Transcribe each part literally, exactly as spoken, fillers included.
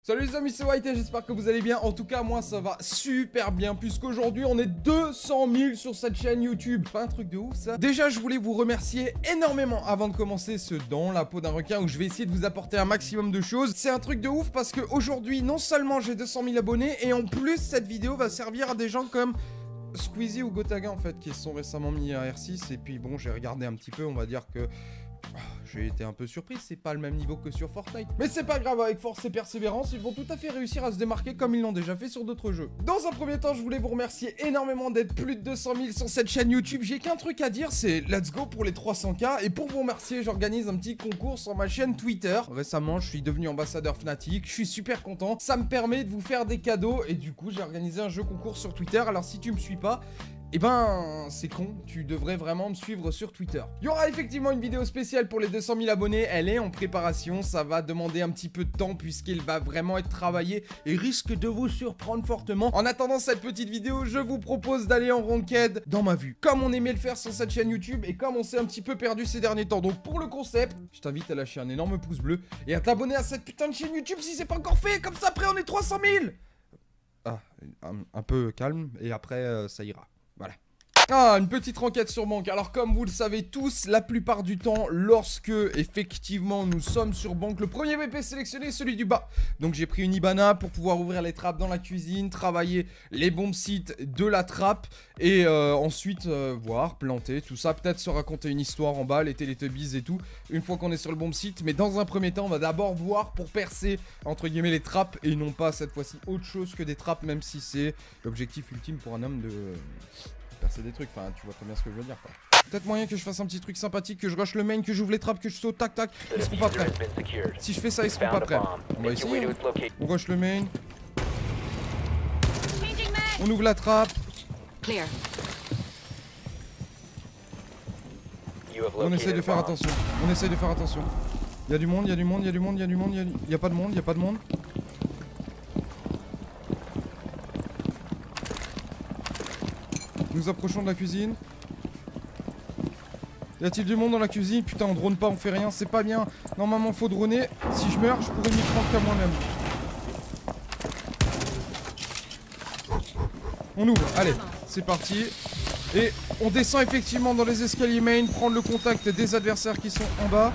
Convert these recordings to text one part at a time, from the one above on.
Salut les amis, c'est White et j'espère que vous allez bien. En tout cas, moi ça va super bien puisqu'aujourd'hui on est deux cent mille sur cette chaîne YouTube. Pas un truc de ouf ça. Déjà, je voulais vous remercier énormément avant de commencer ce Dans la peau d'un requin où je vais essayer de vous apporter un maximum de choses. C'est un truc de ouf parce qu'aujourd'hui, non seulement j'ai deux cent mille abonnés et en plus cette vidéo va servir à des gens comme Squeezie ou Gotaga en fait qui se sont récemment mis à R six. Et puis bon, j'ai regardé un petit peu, on va dire que... j'ai été un peu surpris, c'est pas le même niveau que sur Fortnite. Mais c'est pas grave, avec force et persévérance, ils vont tout à fait réussir à se démarquer comme ils l'ont déjà fait sur d'autres jeux. Dans un premier temps, je voulais vous remercier énormément d'être plus de deux cent mille sur cette chaîne YouTube. J'ai qu'un truc à dire, c'est let's go pour les trois cents K. Et pour vous remercier, j'organise un petit concours sur ma chaîne Twitter. Récemment, je suis devenu ambassadeur Fnatic, je suis super content. Ça me permet de vous faire des cadeaux et du coup, j'ai organisé un jeu concours sur Twitter. Alors si tu me suis pas... eh ben, c'est con, tu devrais vraiment me suivre sur Twitter. Il y aura effectivement une vidéo spéciale pour les deux cent mille abonnés, elle est en préparation, ça va demander un petit peu de temps puisqu'il va vraiment être travaillé et risque de vous surprendre fortement. En attendant cette petite vidéo, je vous propose d'aller en ranked dans ma vue, comme on aimait le faire sur cette chaîne YouTube et comme on s'est un petit peu perdu ces derniers temps. Donc pour le concept, je t'invite à lâcher un énorme pouce bleu et à t'abonner à cette putain de chaîne YouTube si c'est pas encore fait, comme ça après on est trois cent mille. Ah, un, un peu calme et après euh, ça ira. Voilà. Ah, une petite enquête sur banque. Alors comme vous le savez tous, la plupart du temps, lorsque effectivement nous sommes sur banque, le premier V P sélectionné est celui du bas. Donc j'ai pris une Ibana pour pouvoir ouvrir les trappes dans la cuisine, travailler les bombes sites de la trappe et euh, ensuite euh, voir, planter, tout ça, peut-être se raconter une histoire en bas, les Teletubbies et tout, une fois qu'on est sur le bomb site. Mais dans un premier temps, on va d'abord voir pour percer, entre guillemets, les trappes et non pas cette fois-ci autre chose que des trappes, même si c'est l'objectif ultime pour un homme de... percer des trucs, enfin tu vois très bien ce que je veux dire quoi. Peut-être moyen que je fasse un petit truc sympathique, que je rush le main, que j'ouvre les trappes, que je saute, tac tac, ils seront pas prêts. Si je fais ça, ils seront pas prêts. On va essayer, hein. On rush le main. On ouvre la trappe. On essaye de faire attention, on essaye de faire attention. Il y a du monde, il y a du monde, il y a du monde, il y a du monde, il y a... y a pas de monde, il y a pas de monde. Nous approchons de la cuisine. Y a-t-il du monde dans la cuisine? Putain, on drone pas, on fait rien, c'est pas bien. Normalement, faut droner. Si je meurs, je pourrais m'y prendre qu'à moi-même. On ouvre, allez, c'est parti. Et on descend effectivement dans les escaliers main, prendre le contact des adversaires qui sont en bas.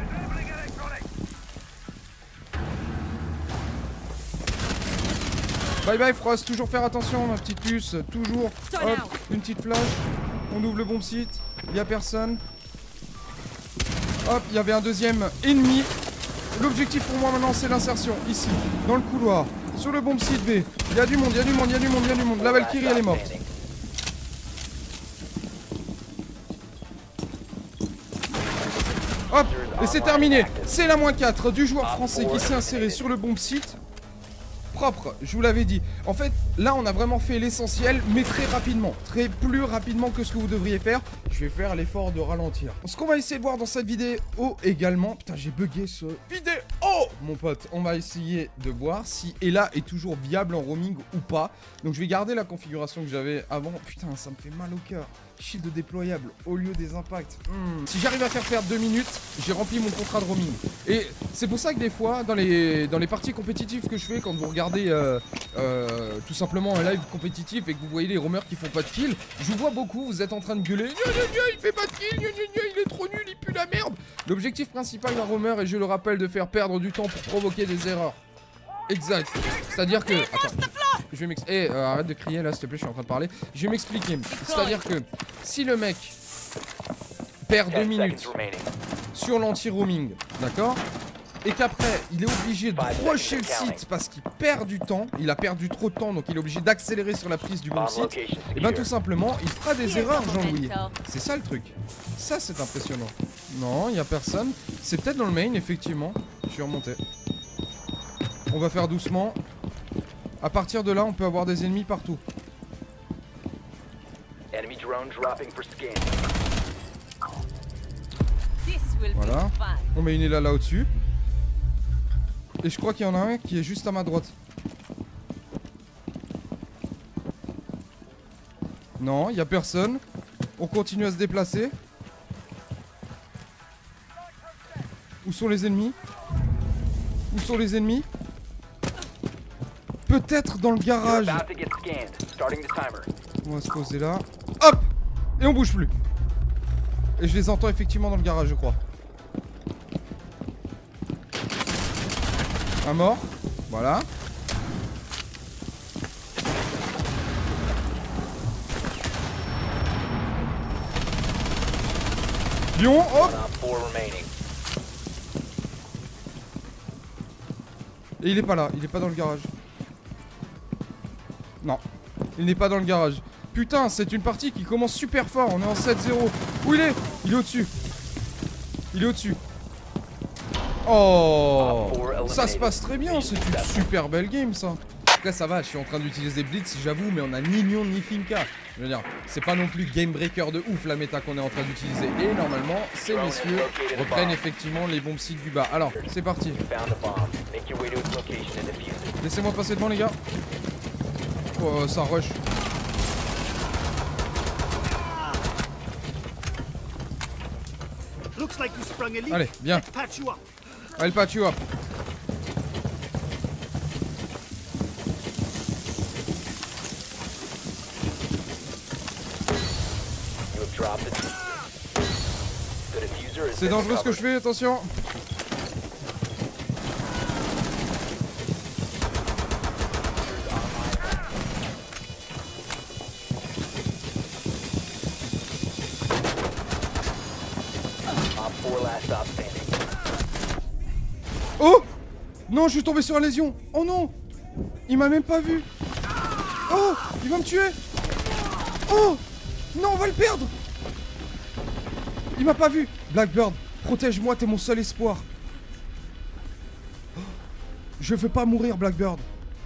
Bye bye Frost, toujours faire attention ma petite puce, toujours, hop, une petite flash, on ouvre le bomb site, il n'y a personne. Hop, il y avait un deuxième ennemi. L'objectif pour moi maintenant c'est l'insertion, ici, dans le couloir, sur le bomb site B. Il y a du monde, il y a du monde, il y a du monde, il y a du monde, la Valkyrie elle est morte. Hop, et c'est terminé, c'est la moins quatre du joueur français qui s'est inséré sur le bomb site. Propre, je vous l'avais dit. En fait, là, on a vraiment fait l'essentiel, mais très rapidement. Très plus rapidement que ce que vous devriez faire. Je vais faire l'effort de ralentir. Ce qu'on va essayer de voir dans cette vidéo également... Putain, j'ai bugué ce vidéo. Oh, mon pote, on va essayer de voir si Ela est toujours viable en roaming ou pas. Donc, je vais garder la configuration que j'avais avant. Putain, ça me fait mal au cœur. Shield déployable au lieu des impacts. Hmm. Si j'arrive à faire perdre deux minutes, j'ai rempli mon contrat de roaming. Et c'est pour ça que des fois, dans les, dans les parties compétitives que je fais, quand vous regardez euh, euh, tout simplement un live compétitif et que vous voyez les roamers qui font pas de kill, je vous vois beaucoup, vous êtes en train de gueuler. Gna, gna, gna, il fait pas de kill, gna, gna, gna, il est trop nul, il pue la merde. L'objectif principal d'un roamer, et je le rappelle, de faire perdre du temps pour provoquer des erreurs. Exact. C'est-à-dire que... Attends. Je vais m'expliquer. Eh, euh, arrête de crier là, s'il te plaît, je suis en train de parler. Je vais m'expliquer. C'est-à-dire que si le mec perd deux minutes sur l'anti-roaming, d'accord, et qu'après il est obligé de rusher le site parce qu'il perd du temps, il a perdu trop de temps, donc il est obligé d'accélérer sur la prise du bon site, et ben tout simplement, il fera des erreurs, Jean-Louis. C'est ça le truc. Ça, c'est impressionnant. Non, il n'y a personne. C'est peut-être dans le main, effectivement. Je suis remonté. On va faire doucement. À partir de là, on peut avoir des ennemis partout. Voilà. On met une Ela là au-dessus. Et je crois qu'il y en a un qui est juste à ma droite. Non, il n'y a personne. On continue à se déplacer. Où sont les ennemis? Où sont les ennemis? peut-être dans le garage. On va se poser là. Hop! Et on bouge plus. Et je les entends effectivement dans le garage, je crois. Un mort. Voilà. Lion, hop! Et il est pas là, il est pas dans le garage. Non, il n'est pas dans le garage. Putain, c'est une partie qui commence super fort. On est en sept zéro. Où il est? Il est au-dessus. Il est au-dessus. Oh, ça se passe très bien. C'est une super belle game, ça. Après, ça va, je suis en train d'utiliser Blitz, j'avoue, mais on a ni Lyon ni Finka. Je veux dire, c'est pas non plus game breaker de ouf la méta qu'on est en train d'utiliser. Et normalement, ces messieurs reprennent effectivement les bombes sites du bas. Alors, c'est parti. Laissez-moi passer devant, les gars. Oh, ça rush. Allez, viens. I'll patch you up. C'est dangereux ce que je fais, attention. Oh! Non, je suis tombé sur la lésion. Oh non! Il m'a même pas vu. Oh! Il va me tuer. Oh! Non, on va le perdre. Il m'a pas vu. Blackbird, protège-moi, t'es mon seul espoir. Oh, je veux pas mourir, Blackbird.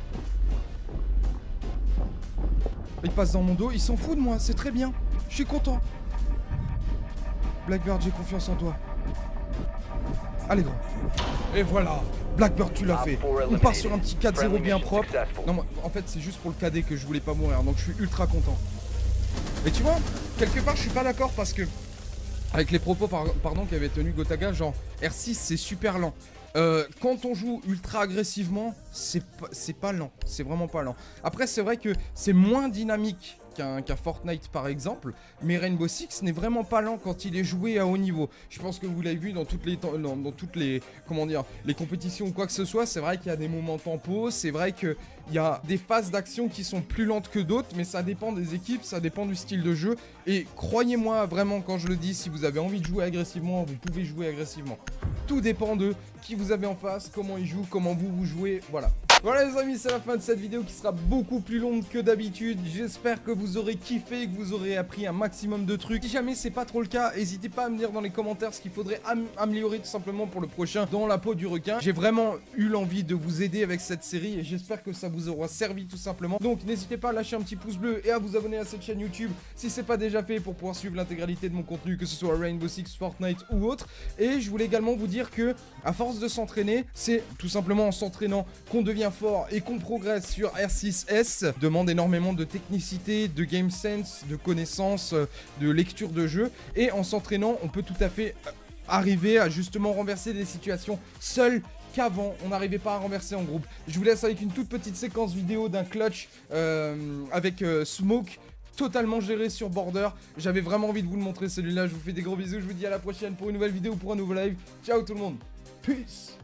Il passe dans mon dos, il s'en fout de moi, c'est très bien. Je suis content. Blackbird, j'ai confiance en toi. Allez, grand. Et voilà. Blackbird, tu l'as fait. On part sur un petit quatre zéro bien propre. Non, moi, en fait, c'est juste pour le K D que je voulais pas mourir, donc je suis ultra content. Mais tu vois, quelque part, je suis pas d'accord parce que... Avec les propos par, pardon qu'avait tenu Gotaga, genre R six c'est super lent. Euh, quand on joue ultra agressivement, c'est pas, c'est pas lent, c'est vraiment pas lent. Après c'est vrai que c'est moins dynamique qu'un qu'un Fortnite par exemple, mais Rainbow Six n'est vraiment pas lent quand il est joué à haut niveau. Je pense que vous l'avez vu dans toutes les dans, dans toutes les comment dire les compétitions ou quoi que ce soit. C'est vrai qu'il y a des moments tempo, c'est vrai que il y a des phases d'action qui sont plus lentes que d'autres, mais ça dépend des équipes, ça dépend du style de jeu. Et croyez-moi vraiment quand je le dis, si vous avez envie de jouer agressivement, vous pouvez jouer agressivement. Tout dépend de qui vous avez en face, comment ils jouent, comment vous vous jouez, voilà. Voilà les amis, c'est la fin de cette vidéo qui sera beaucoup plus longue que d'habitude. J'espère que vous aurez kiffé, que vous aurez appris un maximum de trucs. Si jamais c'est pas trop le cas, n'hésitez pas à me dire dans les commentaires ce qu'il faudrait am améliorer tout simplement pour le prochain dans la peau du requin. J'ai vraiment eu l'envie de vous aider avec cette série et j'espère que ça vous aura servi tout simplement. Donc n'hésitez pas à lâcher un petit pouce bleu et à vous abonner à cette chaîne YouTube si c'est pas déjà fait pour pouvoir suivre l'intégralité de mon contenu, que ce soit Rainbow Six, Fortnite ou autre. Et je voulais également vous dire que à force de s'entraîner, c'est tout simplement en s'entraînant qu'on devient fort et qu'on progresse sur R six S. Demande énormément de technicité, de game sense, de connaissances, de lecture de jeu. Et en s'entraînant, on peut tout à fait arriver à justement renverser des situations seules qu'avant on n'arrivait pas à renverser en groupe. Je vous laisse avec une toute petite séquence vidéo d'un clutch euh, avec euh, Smoke totalement géré sur Border. J'avais vraiment envie de vous le montrer celui-là. Je vous fais des gros bisous, je vous dis à la prochaine pour une nouvelle vidéo, pour un nouveau live. Ciao tout le monde, peace.